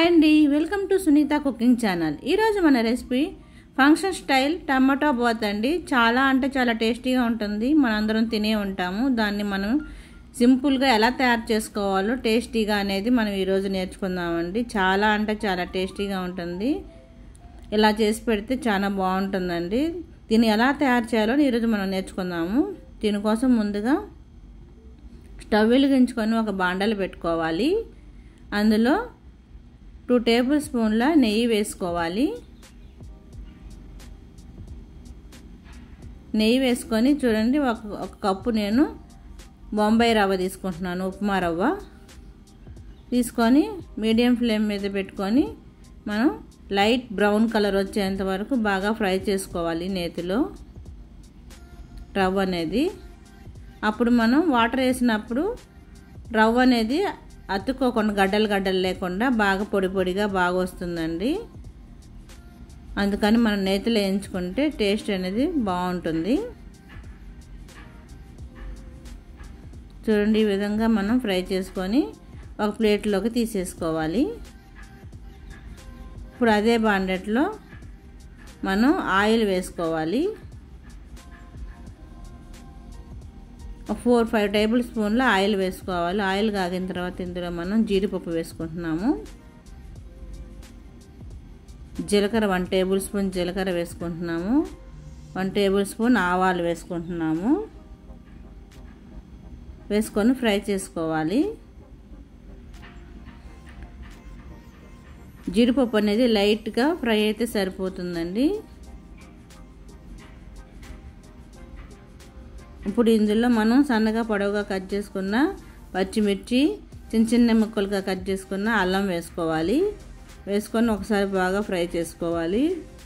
అండి, welcome to Sunitha cooking channel. ఈరోజు మన recipe function style tomato bath అండి. చాలా అంటే చాలా టేస్టీగా ఉంటుంది. మనందరం తినే ఉంటాము. దాన్ని మనం సింపుల్గా ఎలా తయారు చేసుకోవాలో టేస్టీగా అనేది మనం ఈరోజు నేర్చుకుందామండి. చాలా అంటే చాలా టేస్టీగా ఉంటుంది. ఇలా చేసి పెడితే చాలా బాగుంటుందండి. దీన్ని ఎలా తయారు చేయాలో ఈరోజు మనం నేర్చుకుందాము. దీనికోసం ముందుగా స్టవ్ వెలిగించుకొని ఒక బాండలు పెట్టుకోవాలి. అందులో 2 టేబుల్ స్పూన్ల నెయ్యి వేసుకోవాలి. నెయ్యి వేసుకొని చూడండి, ఒక కప్పు నేను బొంబాయి రవ్వ తీసుకుంటున్నాను, ఉప్మా రవ్వ తీసుకొని మీడియం ఫ్లేమ్ మీద పెట్టుకొని మనం లైట్ బ్రౌన్ కలర్ వచ్చేంత వరకు బాగా ఫ్రై చేసుకోవాలి నేతిలో రవ్వ అనేది. అప్పుడు మనం వాటర్ వేసినప్పుడు రవ్వ అనేది అతుక్కోకుండా గడ్డలు లేకుండా బాగా పొడి పొడిగా బాగా వస్తుందండి. అందుకని మనం నేతిలో వేయించుకుంటే టేస్ట్ అనేది బాగుంటుంది. చూడండి, ఈ విధంగా మనం ఫ్రై చేసుకొని ఒక ప్లేట్లోకి తీసేసుకోవాలి. ఇప్పుడు అదే బాండెట్లో మనం ఆయిల్ వేసుకోవాలి. 4-5 టేబుల్ స్పూన్ల ఆయిల్ వేసుకోవాలి. ఆయిల్ కాగిన తర్వాత ఇందులో మనం జీడిపప్పు వేసుకుంటున్నాము. జీలకర్ర 1 టేబుల్ స్పూన్ జీలకర్ర వేసుకుంటున్నాము. 1 టేబుల్ స్పూన్ ఆవాలు వేసుకుంటున్నాము. వేసుకొని ఫ్రై చేసుకోవాలి. జీడిపప్పు అనేది లైట్గా ఫ్రై అయితే సరిపోతుందండి. ఇప్పుడు ఇందులో మనం సన్నగా పొడవుగా కట్ చేసుకున్న పచ్చిమిర్చి, చిన్న ముక్కలుగా కట్ చేసుకున్న అల్లం వేసుకోవాలి. వేసుకొని ఒకసారి బాగా ఫ్రై చేసుకోవాలి.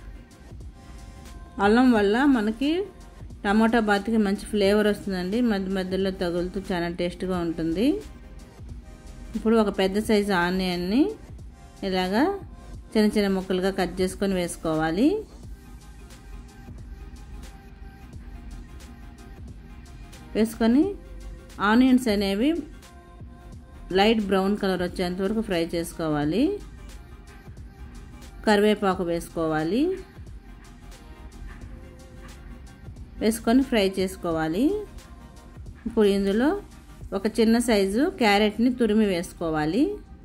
అల్లం వల్ల మనకి టమాటా బాత్కి మంచి ఫ్లేవర్ వస్తుందండి. మధ్య మధ్యలో తగులుతూ చాలా టేస్ట్గా ఉంటుంది. ఇప్పుడు ఒక పెద్ద సైజు ఆనియన్ని ఇలాగా చిన్న ముక్కలుగా కట్ చేసుకొని వేసుకోవాలి. వేసుకొని ఆనియన్స్ అనేవి లైట్ బ్రౌన్ కలర్ వచ్చేంత వరకు ఫ్రై చేసుకోవాలి. కరివేపాకు వేసుకోవాలి. వేసుకొని ఫ్రై చేసుకోవాలి. ఇప్పుడు ఇందులో ఒక చిన్న సైజు క్యారెట్ని తురిమి వేసుకోవాలి.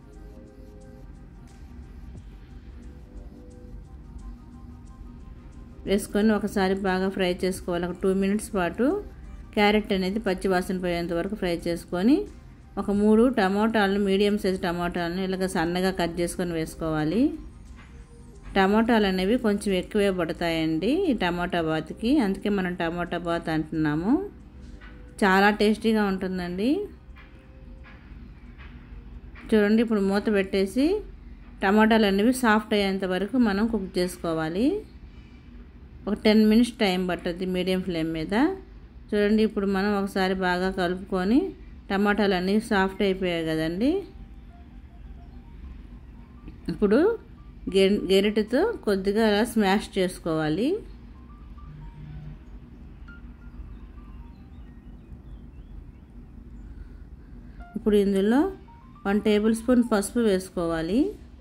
వేసుకొని ఒకసారి బాగా ఫ్రై చేసుకోవాలి. ఒక 2 మినిట్స్ పాటు క్యారెట్ అనేది పచ్చి వాసన పోయేంత వరకు ఫ్రై చేసుకొని ఒక 3 టమాటాలను, మీడియం సైజ్ టమాటాలను ఇలాగ సన్నగా కట్ చేసుకొని వేసుకోవాలి. టమాటాలు అనేవి కొంచెం ఎక్కువే పడతాయండి ఈ టమాటా బాత్కి, అందుకే మనం టమాటా బాత్ అంటున్నాము. చాలా టేస్టీగా ఉంటుందండి. చూడండి, ఇప్పుడు మూత పెట్టేసి టమాటాలు అనేవి సాఫ్ట్ అయ్యేంత వరకు మనం కుక్ చేసుకోవాలి. ఒక 10 మినిట్స్ టైం పడుతుంది మీడియం ఫ్లేమ్ మీద. చూడండి, ఇప్పుడు మనం ఒకసారి బాగా కలుపుకొని టమాటాలు అన్నీ సాఫ్ట్ అయిపోయాయి కదండి. ఇప్పుడు గెరిటతో కొద్దిగా అలా స్మాష్ చేసుకోవాలి. ఇప్పుడు ఇందులో 1 టేబుల్ స్పూన్ పసుపు వేసుకోవాలి.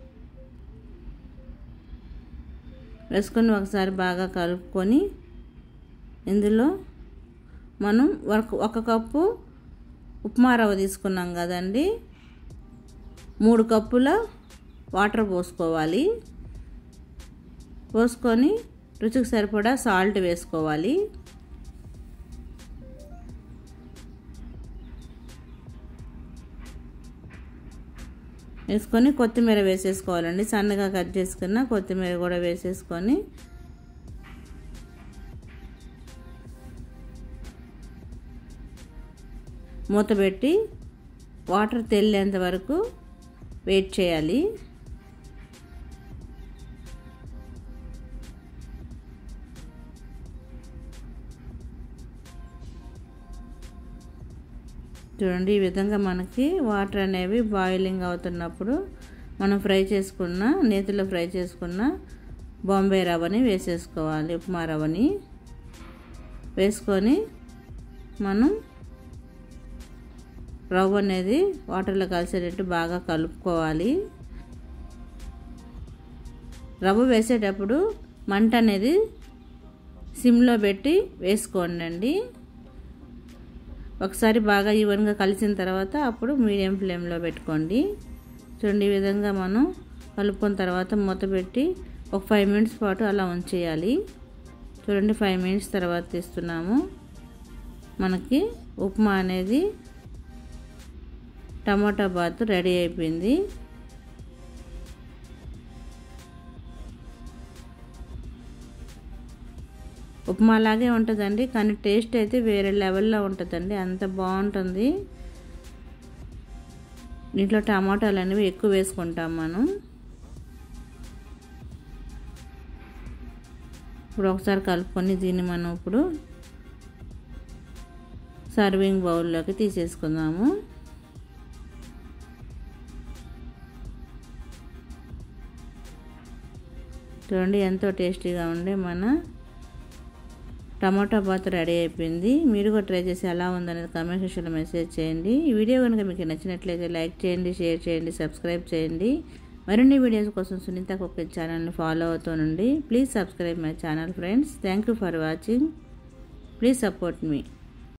వేసుకొని ఒకసారి బాగా కలుపుకొని ఇందులో మనం ఒక కప్పు ఉప్మా రవ్వ తీసుకున్నాం కదండి, 3 కప్పుల వాటర్ పోసుకోవాలి. పోసుకొని రుచికి సరిపడా సాల్ట్ వేసుకోవాలి. వేసుకొని కొత్తిమీర వేసేసుకోవాలండి. సన్నగా కట్ చేసుకున్న కొత్తిమీర కూడా వేసేసుకొని మూత పెట్టి వాటర్ తెల్లేంత వరకు వెయిట్ చేయాలి. చూడండి, ఈ విధంగా మనకి వాటర్ అనేవి బాయిలింగ్ అవుతున్నప్పుడు మనం నేతిలో ఫ్రై చేసుకున్న బొంబాయి రవ్వని వేసేసుకోవాలి. ఉప్మా రవ్వని వేసుకొని మనం రవ్వ అనేది వాటర్లో కలిసేటట్టు బాగా కలుపుకోవాలి. రవ్వ వేసేటప్పుడు మంట అనేది సిమ్లో పెట్టి వేసుకోండి. ఒకసారి బాగా ఈవెన్గా కలిసిన తర్వాత అప్పుడు మీడియం ఫ్లేమ్లో పెట్టుకోండి. చూడండి, ఈ విధంగా మనం కలుపుకున్న తర్వాత మూత పెట్టి ఒక 5 మినిట్స్ పాటు అలా ఉంచేయాలి. చూడండి, 5 మినిట్స్ తర్వాత తీస్తున్నాము. మనకి ఉప్మా అనేది టమాటా బాత్ రెడీ అయిపోయింది. ఉప్మా లాగే ఉంటుందండి, కానీ టేస్ట్ అయితే వేరే లెవెల్లో ఉంటుందండి. అంత బాగుంటుంది. దీంట్లో టమాటాలు అనేవి ఎక్కువ వేసుకుంటాం మనం. ఇప్పుడు ఒకసారి కలుపుకొని దీన్ని మనం ఇప్పుడు సర్వింగ్ బౌల్లోకి తీసేసుకుందాము. చూడండి, ఎంతో టేస్టీగా ఉండే మన టమాటా బాత్ రెడీ అయిపోయింది. మీరు కూడా ట్రై చేసి ఎలా ఉందనేది కామెంట్ సెక్షన్లో మెసేజ్ చేయండి. ఈ వీడియో కనుక మీకు నచ్చినట్లయితే లైక్ చేయండి, షేర్ చేయండి, సబ్స్క్రైబ్ చేయండి. మరిన్ని వీడియోస్ కోసం సునీత కుకింగ్ ఛానల్ని ఫాలో అవుతూనండి. Please subscribe my channel friends. Thank you for watching. Please support me.